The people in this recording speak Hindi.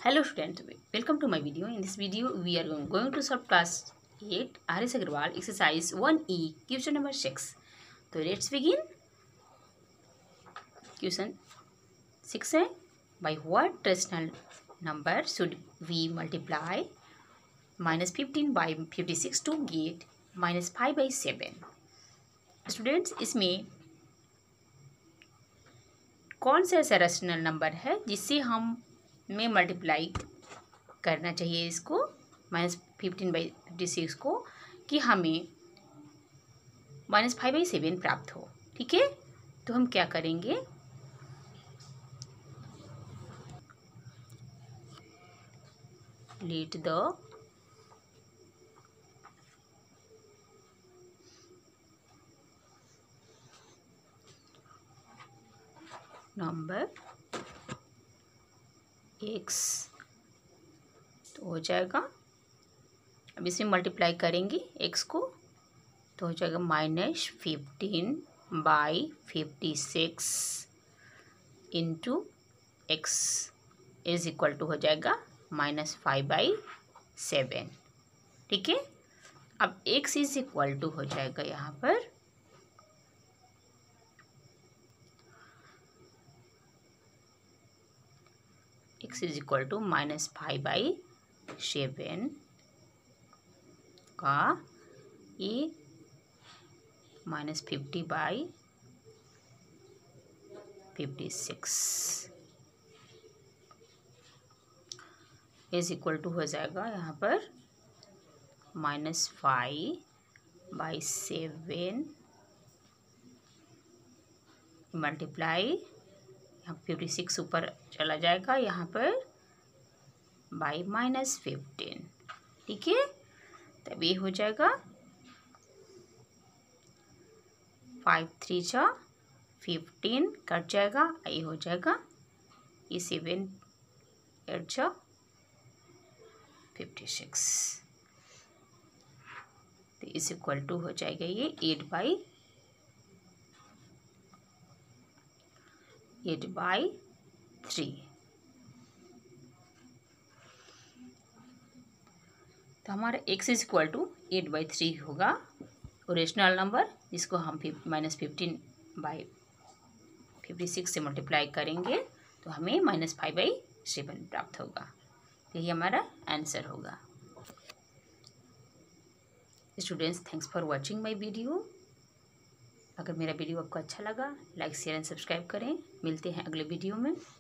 Hello students, welcome to my video. In this video, we are going to solve class 8 R.S. Agarwal exercise 1E question number 6. So let's begin. Question 6 है, by what rational number should we multiply -15 by 56 to get -5 by 7? Students, इसमें कौन सा ऐसा रेशनल नंबर है जिससे हमें मल्टीप्लाई करना चाहिए इसको -15 by 56 को कि हमें -5 by 7 प्राप्त हो। ठीक है, तो हम क्या करेंगे, लेट द नंबर x, तो हो जाएगा, अब इसमें मल्टीप्लाई करेंगे x को, तो हो जाएगा -15 by 56 into x is equal to हो जाएगा -5 by 7। ठीक है, अब x इज इक्वल टू हो जाएगा यहाँ पर x is equal to -5 by 7 का ये -50 by 56 इज इक्वल टू हो जाएगा यहाँ पर -5 by 7 मल्टीप्लाई, यहाँ 56 ऊपर चला जाएगा यहाँ पर बाई -15। ठीक है, तब ये हो जाएगा 5 3 जा 15 कट जाएगा, ये हो जाएगा ये 7 8 जा 56, तो इस इक्वल टू हो जाएगा ये 8 by 3। तो हमारा x is equal to 8 by 3 होगा ओरिजिनल नंबर, जिसको हम -15 by 56 से मल्टीप्लाई करेंगे तो हमें -5 by 7 प्राप्त होगा। यही हमारा आंसर होगा। Students, thanks for watching my video. अगर मेरा वीडियो आपको अच्छा लगा, लाइक शेयर एंड सब्सक्राइब करें। मिलते हैं अगले वीडियो में।